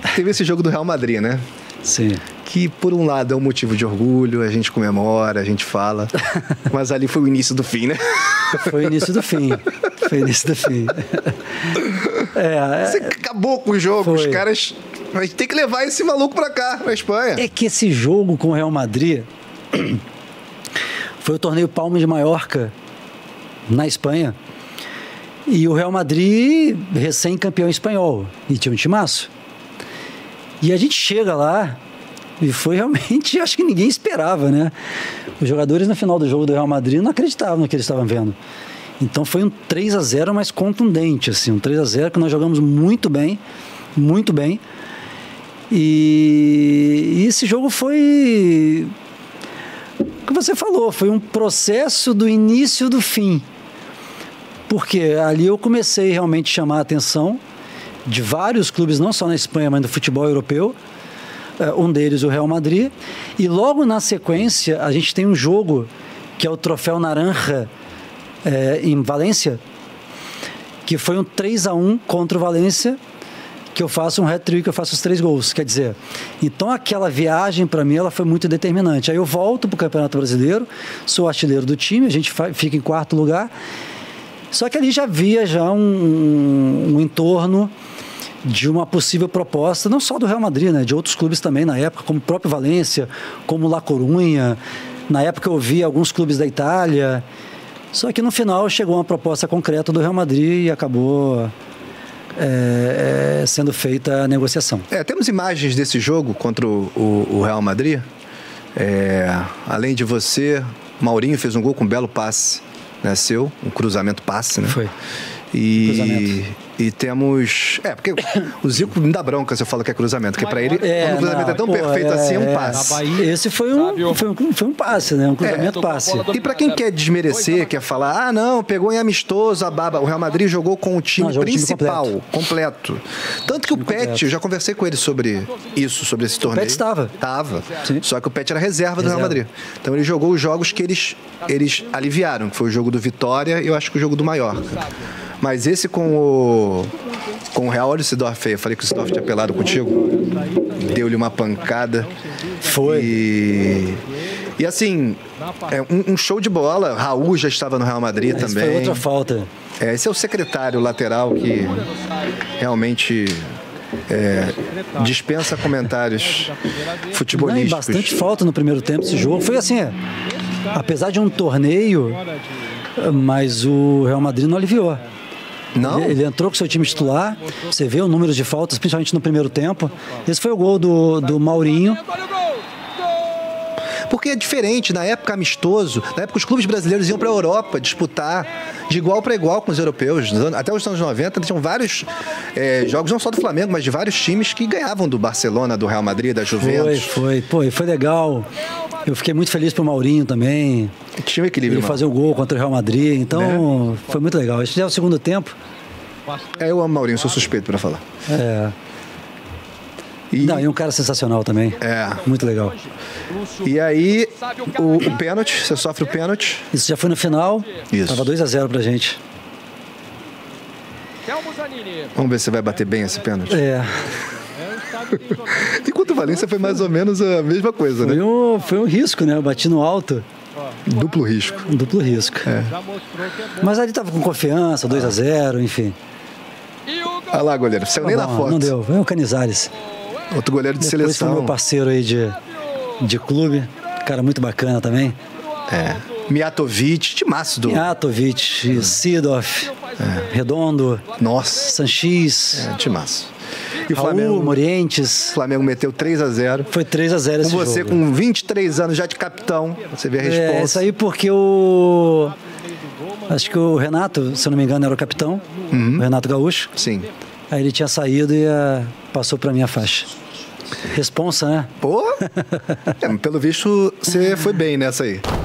teve esse jogo do Real Madrid, né? Sim. Que, por um lado, é um motivo de orgulho, a gente comemora, a gente fala, mas ali foi o início do fim, né? Foi o início do fim. Foi o início do fim. Você acabou com o jogo, foi. Os caras... A gente tem que levar esse maluco pra cá, pra Espanha. É que esse jogo com o Real Madrid foi o torneio Palma de Mallorca, na Espanha. E o Real Madrid, recém-campeão espanhol, e tinha um timaço. E a gente chega lá, e foi realmente, acho que ninguém esperava, né? Os jogadores no final do jogo do Real Madrid não acreditavam no que eles estavam vendo. Então foi um 3-0 mais contundente, assim, um 3-0 que nós jogamos muito bem, muito bem. E esse jogo foi, o que você falou, foi um processo do início do fim. Porque ali eu comecei realmente a chamar a atenção de vários clubes, não só na Espanha, mas no futebol europeu. Um deles, o Real Madrid. E logo na sequência, a gente tem um jogo que é o Troféu Naranja em Valência, que foi um 3-1 contra o Valência, que eu faço um hat-trick, eu faço os 3 gols. Quer dizer, então aquela viagem para mim ela foi muito determinante. Aí eu volto para o Campeonato Brasileiro, sou artilheiro do time, a gente fica em 4º lugar. Só que ali já havia um entorno de uma possível proposta, não só do Real Madrid, né, de outros clubes também na época, como o próprio Valência, como La Coruña. Na época eu vi alguns clubes da Itália. Só que no final chegou uma proposta concreta do Real Madrid e acabou sendo feita a negociação. Temos imagens desse jogo contra o Real Madrid. Além de você, Maurinho fez um gol com um belo passe, né, seu, um cruzamento passe, né? Foi. E temos... porque o Zico me dá bronca se eu falo que é cruzamento, porque pra ele, quando o cruzamento é tão perfeito assim, é um passe. Esse foi um passe, né? Um cruzamento passe. E pra quem quer desmerecer, quer falar, não, pegou em amistoso, a baba. O Real Madrid jogou com o time principal, completo. Tanto que o Pet, eu já conversei com ele sobre isso, sobre esse torneio. O Pet estava. Sim. Só que o Pet era reserva do Real Madrid. Então ele jogou os jogos que eles aliviaram, que foi o jogo do Vitória e eu acho que o jogo do Mallorca. Mas esse com o Real, olha o Seedorf aí. Eu falei que o Seedorf tinha pelado contigo. Deu-lhe uma pancada. Foi. E assim, um show de bola. Raul já estava no Real Madrid também. Foi outra falta. Esse é o secretário lateral que realmente dispensa comentários futebolísticos. Bastante falta no primeiro tempo esse jogo. Foi assim, apesar de um torneio, mas o Real Madrid não aliviou. Não? Ele entrou com o seu time titular, você vê o número de faltas, principalmente no primeiro tempo. Esse foi o gol do Maurinho. Porque é diferente, na época amistoso, na época os clubes brasileiros iam para a Europa disputar de igual para igual com os europeus. Até os anos 90, tinham vários jogos, não só do Flamengo, mas de vários times que ganhavam do Barcelona, do Real Madrid, da Juventus. Foi legal. Eu fiquei muito feliz pro Maurinho também. Tinha um equilíbrio. Ele fazer o gol contra o Real Madrid, então foi muito legal. Esse já é o segundo tempo. Eu amo Maurinho, sou suspeito para falar. E um cara sensacional também. Muito legal. E aí, o pênalti, você sofre o pênalti. Isso já foi no final. Isso. Tava 2-0 pra gente. Vamos ver se vai bater bem esse pênalti. Enquanto o Valência foi mais ou menos a mesma coisa, né? Foi um risco, né? Eu bati no alto. Duplo risco. Um duplo risco. Mas ali tava com confiança, 2-0, enfim. Olha lá, goleiro. Saiu nem na foto. Não deu. Foi o Canizares. Outro goleiro de Depois seleção. Foi meu parceiro aí de clube. Cara muito bacana também. Mijatovic, timaço do... Mijatovic, Seedorf, Redondo. Nossa. Sanches. Timaço. E o Raul, Flamengo, Morientes. O Flamengo meteu 3-0. Foi 3-0 esse jogo. Com você com 23 anos já de capitão. Você vê a resposta. Isso aí porque acho que o Renato, se eu não me engano, era o capitão. O Renato Gaúcho. Sim. Aí ele tinha saído e passou pra minha faixa. Responsa, né? Pô! Pelo visto, você foi bem nessa aí.